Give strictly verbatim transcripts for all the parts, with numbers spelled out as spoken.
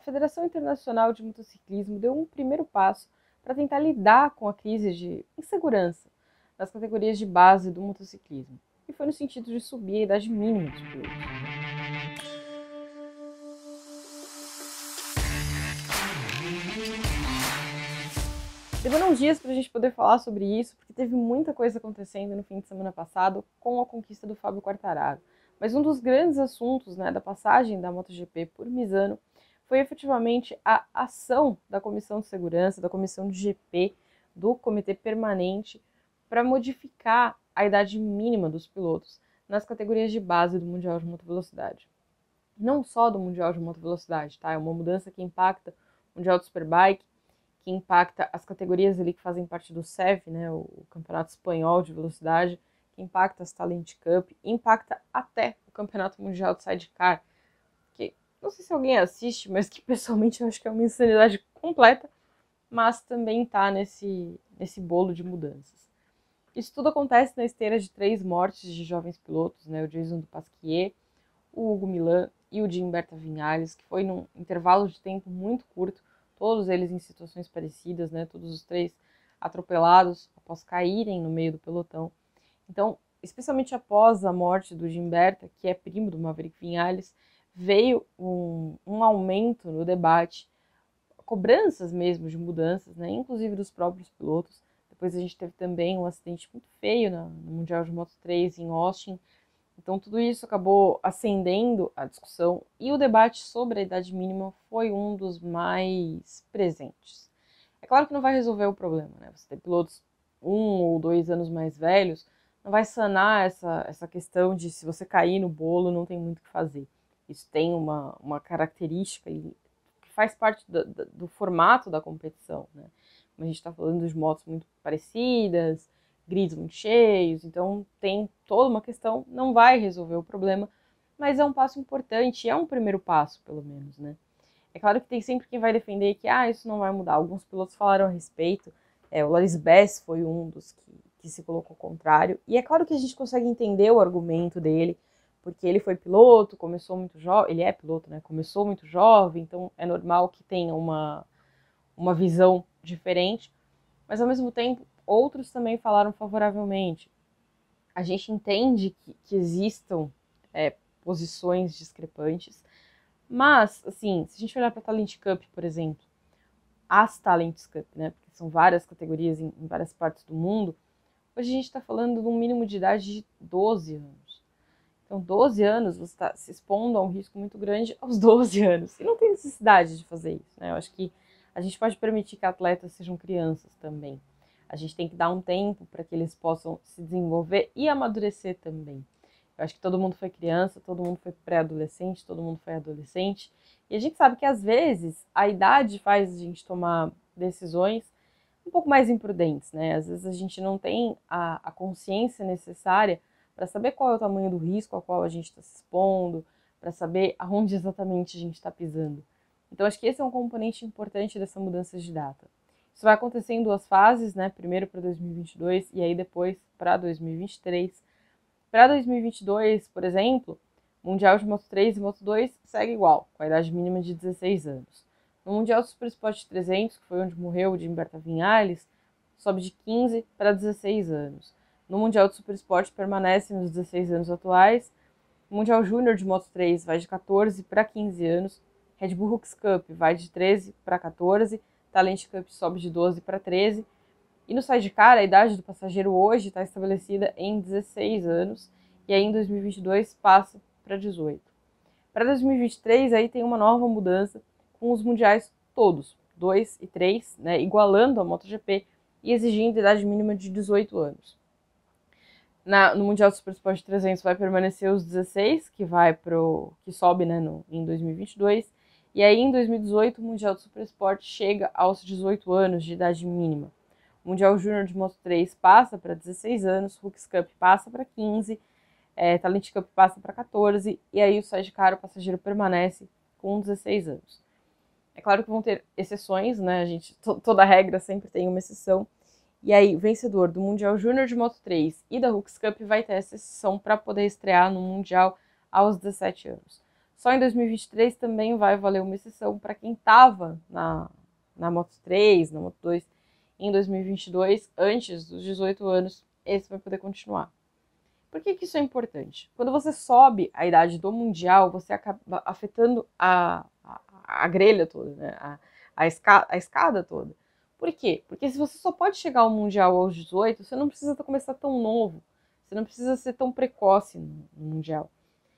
Federação Internacional de Motociclismo deu um primeiro passo para tentar lidar com a crise de insegurança nas categorias de base do motociclismo, e foi no sentido de subir a idade mínima dos pilotos. Demorou uns dias para a gente poder falar sobre isso, porque teve muita coisa acontecendo no fim de semana passado com a conquista do Fábio Quartararo. Mas um dos grandes assuntos, né, da passagem da MotoGP por Misano foi efetivamente a ação da Comissão de Segurança, da Comissão de G P, do Comitê Permanente, para modificar a idade mínima dos pilotos nas categorias de base do Mundial de Motovelocidade. Não só do Mundial de Motovelocidade, tá? É uma mudança que impacta o Mundial de Superbike, que impacta as categorias ali que fazem parte do S E V, né, o Campeonato Espanhol de Velocidade, que impacta as Talent Cup, impacta até o Campeonato Mundial de Sidecar, que não sei se alguém assiste, mas que pessoalmente eu acho que é uma insanidade completa, mas também está nesse, nesse bolo de mudanças. Isso tudo acontece na esteira de três mortes de jovens pilotos, né, o Jason Dupasquier, o Hugo Milan e o Gimberta Vinhales, que foi num intervalo de tempo muito curto, todos eles em situações parecidas, né, todos os três atropelados após caírem no meio do pelotão. Então, especialmente após a morte do Gimberta, que é primo do Maverick Vinhales, veio um, um aumento no debate, cobranças mesmo de mudanças, né, inclusive dos próprios pilotos. Depois a gente teve também um acidente muito feio no Mundial de Moto três em Austin. Então tudo isso acabou acendendo a discussão e o debate sobre a idade mínima foi um dos mais presentes. É claro que não vai resolver o problema, né? Você ter pilotos um ou dois anos mais velhos não vai sanar essa, essa questão de se você cair no bolo não tem muito o que fazer. Isso tem uma, uma característica que faz parte do, do, do formato da competição, né? Como a gente está falando de motos muito parecidas, grids muito cheios, então tem toda uma questão, não vai resolver o problema, mas é um passo importante, é um primeiro passo, pelo menos, né? É claro que tem sempre quem vai defender que, ah, isso não vai mudar. Alguns pilotos falaram a respeito, é, o Loris Bass foi um dos que, que se colocou contrário, e é claro que a gente consegue entender o argumento dele, porque ele foi piloto, começou muito jovem, ele é piloto, né? Começou muito jovem, então é normal que tenha uma, uma visão diferente, mas ao mesmo tempo, outros também falaram favoravelmente. A gente entende que, que existam é, posições discrepantes, mas, assim, se a gente olhar para a Talent Cup, por exemplo, as Talent Cup, né, porque são várias categorias em, em várias partes do mundo, hoje a gente está falando de um mínimo de idade de doze anos. Então, doze anos, você está se expondo a um risco muito grande aos doze anos. E não tem necessidade de fazer isso, né? Eu acho que a gente pode permitir que atletas sejam crianças também. A gente tem que dar um tempo para que eles possam se desenvolver e amadurecer também. Eu acho que todo mundo foi criança, todo mundo foi pré-adolescente, todo mundo foi adolescente. E a gente sabe que, às vezes, a idade faz a gente tomar decisões um pouco mais imprudentes, né? Às vezes a gente não tem a, a consciência necessária para saber qual é o tamanho do risco ao qual a gente está se expondo, para saber aonde exatamente a gente está pisando. Então, acho que esse é um componente importante dessa mudança de data. Isso vai acontecer em duas fases, né? Primeiro para dois mil e vinte e dois e aí depois para dois mil e vinte e três. Para dois mil e vinte e dois, por exemplo, o Mundial de Moto três e Moto dois segue igual, com a idade mínima de dezesseis anos. No Mundial do Super Sport trezentos, que foi onde morreu o Gimberta Vinhales, sobe de quinze para dezesseis anos. No Mundial do Super Sport permanece nos dezesseis anos atuais. O Mundial Júnior de Moto três vai de quatorze para quinze anos. Red Bull Hooks Cup vai de treze para quatorze. Talent Cup sobe de doze para treze. E no sidecar, a idade do passageiro hoje está estabelecida em dezesseis anos. E aí em dois mil e vinte e dois passa para dezoito. Para dois mil e vinte e três aí tem uma nova mudança com os mundiais todos, dois e três, né, igualando a MotoGP e exigindo a idade mínima de dezoito anos. Na, no Mundial do Super Sport trezentos vai permanecer os dezesseis, que vai pro, que sobe, né, no, em dois mil e vinte e dois, e aí em dois mil e dezoito o Mundial do Super Sport chega aos dezoito anos de idade mínima. O Mundial Júnior de Moto três passa para dezesseis anos, Hooks Cup passa para quinze, é, Talent Cup passa para quatorze, e aí o sidecar, o passageiro, permanece com dezesseis anos. É claro que vão ter exceções, né, a gente, to, toda regra sempre tem uma exceção. E aí, o vencedor do Mundial Júnior de Moto três e da Hooks Cup vai ter essa exceção para poder estrear no Mundial aos dezessete anos. Só em dois mil e vinte e três também vai valer uma exceção para quem estava na, na Moto três, na Moto dois, em dois mil e vinte e dois, antes dos dezoito anos, esse vai poder continuar. Por que que isso é importante? Quando você sobe a idade do Mundial, você acaba afetando a, a, a grelha toda, né? a, a, esca, a escada toda. Por quê? Porque se você só pode chegar ao Mundial aos dezoito, você não precisa começar tão novo, você não precisa ser tão precoce no, no Mundial.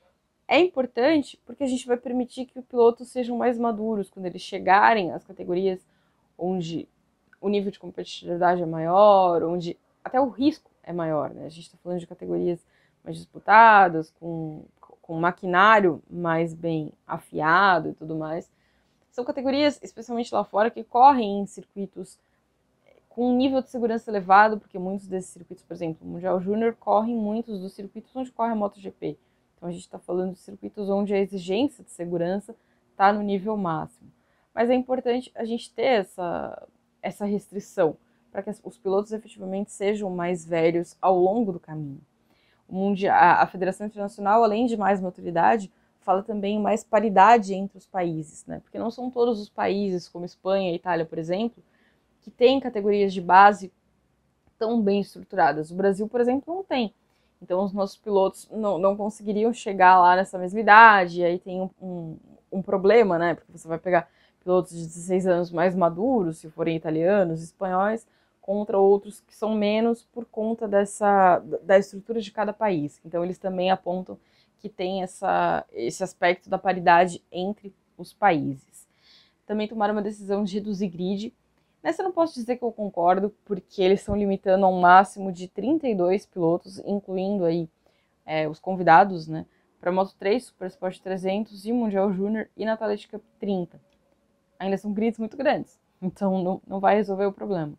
É importante porque a gente vai permitir que os pilotos sejam mais maduros quando eles chegarem às categorias onde o nível de competitividade é maior, onde até o risco é maior, né? A gente está falando de categorias mais disputadas, com, com maquinário mais bem afiado e tudo mais. São categorias, especialmente lá fora, que correm em circuitos com um nível de segurança elevado, porque muitos desses circuitos, por exemplo, o Mundial Júnior, correm muitos dos circuitos onde corre a MotoGP. Então a gente está falando de circuitos onde a exigência de segurança está no nível máximo. Mas é importante a gente ter essa, essa restrição, para que os pilotos efetivamente sejam mais velhos ao longo do caminho. O mundial, a Federação Internacional, além de mais maturidade, fala também mais paridade entre os países, né? Porque não são todos os países, como Espanha e Itália, por exemplo, que têm categorias de base tão bem estruturadas. O Brasil, por exemplo, não tem. Então os nossos pilotos não, não conseguiriam chegar lá nessa mesma idade, e aí tem um, um, um problema, né? Porque você vai pegar pilotos de dezesseis anos mais maduros, se forem italianos, espanhóis, contra outros que são menos por conta dessa, da estrutura de cada país. Então eles também apontam que tem essa, esse aspecto da paridade entre os países. Também tomaram uma decisão de reduzir grid. Nessa eu não posso dizer que eu concordo, porque eles estão limitando a um máximo de trinta e dois pilotos, incluindo aí é, os convidados, né, para Moto três, Super Sport trezentos e Mundial Júnior e Natalia Cup trinta. Ainda são grids muito grandes, então não, não vai resolver o problema.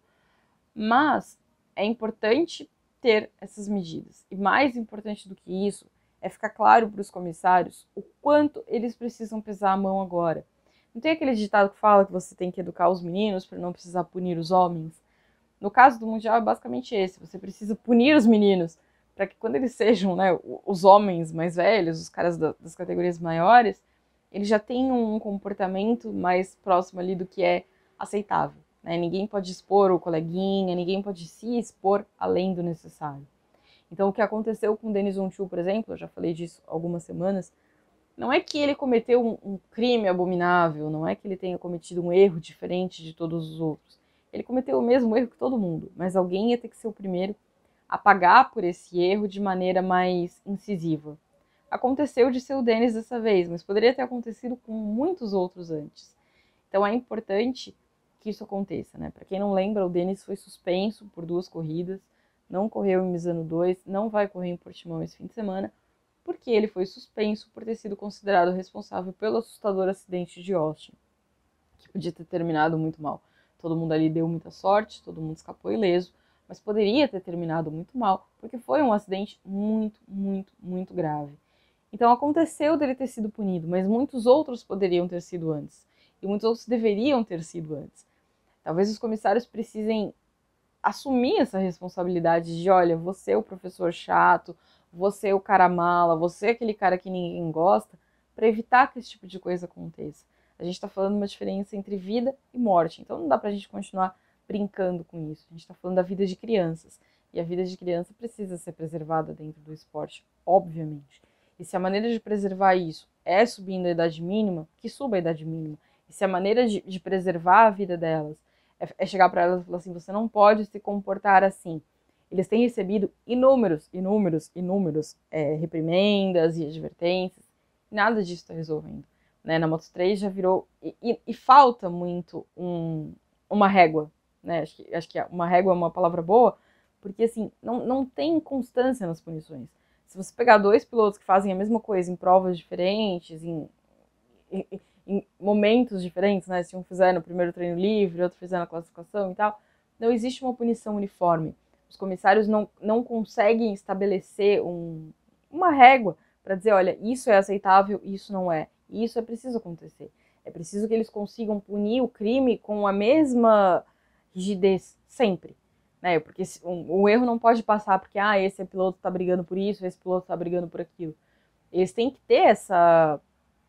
Mas é importante ter essas medidas. E mais importante do que isso, é ficar claro para os comissários o quanto eles precisam pesar a mão agora. Não tem aquele ditado que fala que você tem que educar os meninos para não precisar punir os homens? No caso do Mundial é basicamente esse, você precisa punir os meninos para que quando eles sejam, né, os homens mais velhos, os caras das categorias maiores, eles já tenham um comportamento mais próximo ali do que é aceitável. Né? Ninguém pode expor o coleguinha, ninguém pode se expor além do necessário. Então o que aconteceu com o Denis Until, por exemplo, eu já falei disso há algumas semanas, não é que ele cometeu um, um crime abominável, não é que ele tenha cometido um erro diferente de todos os outros. Ele cometeu o mesmo erro que todo mundo, mas alguém ia ter que ser o primeiro a pagar por esse erro de maneira mais incisiva. Aconteceu de ser o Denis dessa vez, mas poderia ter acontecido com muitos outros antes. Então é importante que isso aconteça, né? Para quem não lembra, o Denis foi suspenso por duas corridas, não correu em Misano dois, não vai correr em Portimão esse fim de semana, porque ele foi suspenso por ter sido considerado responsável pelo assustador acidente de Austin, que podia ter terminado muito mal. Todo mundo ali deu muita sorte, todo mundo escapou ileso, mas poderia ter terminado muito mal, porque foi um acidente muito, muito, muito grave. Então aconteceu dele ter sido punido, mas muitos outros poderiam ter sido antes, e muitos outros deveriam ter sido antes. Talvez os comissários precisem assumir essa responsabilidade de, olha, você é o professor chato, você é o cara mala, você é aquele cara que ninguém gosta, para evitar que esse tipo de coisa aconteça. A gente está falando de uma diferença entre vida e morte, então não dá para a gente continuar brincando com isso. A gente está falando da vida de crianças, e a vida de criança precisa ser preservada dentro do esporte, obviamente. E se a maneira de preservar isso é subindo a idade mínima, que suba a idade mínima. E se a maneira de, de preservar a vida delas é, é chegar para elas e falar assim, você não pode se comportar assim. Eles têm recebido inúmeros, inúmeros, inúmeros é, reprimendas e advertências. Nada disso está resolvendo. Né? Na Moto três já virou... E, e, e falta muito um, uma régua. Né? Acho que, acho que uma régua é uma palavra boa, porque assim, não, não tem constância nas punições. Se você pegar dois pilotos que fazem a mesma coisa em provas diferentes, em, em, em momentos diferentes, né? Se um fizer no primeiro treino livre, outro fizer na classificação e tal, não existe uma punição uniforme. Os comissários não, não conseguem estabelecer um, uma régua para dizer, olha, isso é aceitável, isso não é. E isso é preciso acontecer. É preciso que eles consigam punir o crime com a mesma rigidez sempre. Né? Porque um, um erro não pode passar porque ah, esse piloto está brigando por isso, esse piloto está brigando por aquilo. Eles têm que ter essa,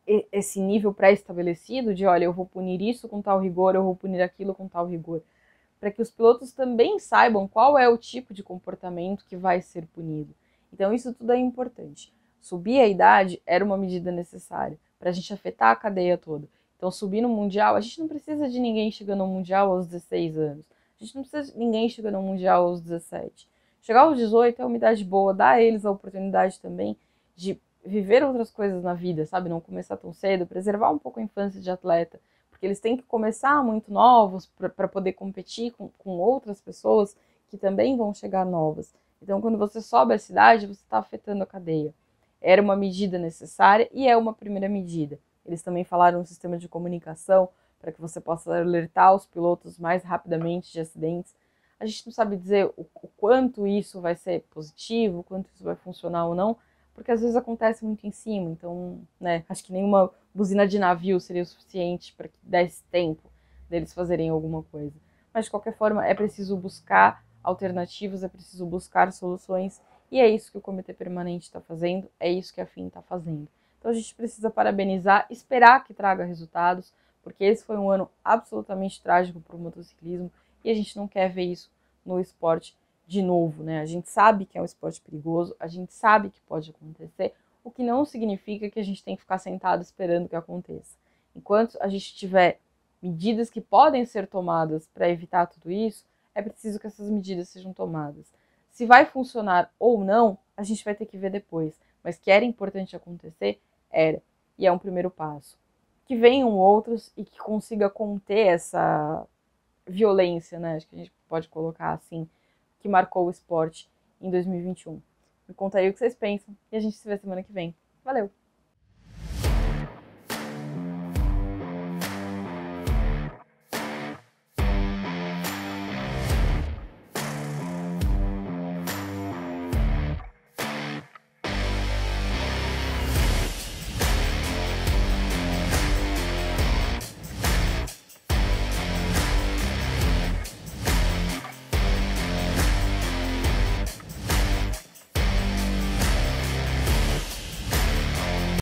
esse nível pré-estabelecido de, olha, eu vou punir isso com tal rigor, eu vou punir aquilo com tal rigor, para que os pilotos também saibam qual é o tipo de comportamento que vai ser punido. Então isso tudo é importante. Subir a idade era uma medida necessária para a gente afetar a cadeia toda. Então subir no Mundial, a gente não precisa de ninguém chegando ao Mundial aos dezesseis anos. A gente não precisa de ninguém chegando ao Mundial aos dezessete. Chegar aos dezoito é uma idade boa, dá a eles a oportunidade também de viver outras coisas na vida, sabe? Não começar tão cedo, preservar um pouco a infância de atleta, porque eles têm que começar muito novos para poder competir com, com outras pessoas que também vão chegar novas. Então, quando você sobe a cidade, você está afetando a cadeia. Era uma medida necessária e é uma primeira medida. Eles também falaram um sistema de comunicação para que você possa alertar os pilotos mais rapidamente de acidentes. A gente não sabe dizer o, o quanto isso vai ser positivo, o quanto isso vai funcionar ou não, porque às vezes acontece muito em cima, então, né, acho que nenhuma buzina de navio seria o suficiente para que desse tempo deles fazerem alguma coisa. Mas, de qualquer forma, é preciso buscar alternativas, é preciso buscar soluções, e é isso que o Comitê Permanente está fazendo, é isso que a F I M está fazendo. Então a gente precisa parabenizar, esperar que traga resultados, porque esse foi um ano absolutamente trágico para o motociclismo, e a gente não quer ver isso no esporte de novo, né? A gente sabe que é um esporte perigoso, a gente sabe que pode acontecer, o que não significa que a gente tem que ficar sentado esperando que aconteça. Enquanto a gente tiver medidas que podem ser tomadas para evitar tudo isso, é preciso que essas medidas sejam tomadas. Se vai funcionar ou não, a gente vai ter que ver depois, mas que era importante acontecer, era, e é um primeiro passo. Que venham outros e que consiga conter essa violência, né? Acho que a gente pode colocar assim, que marcou o esporte em dois mil e vinte e um. Me conta aí o que vocês pensam e a gente se vê semana que vem. Valeu!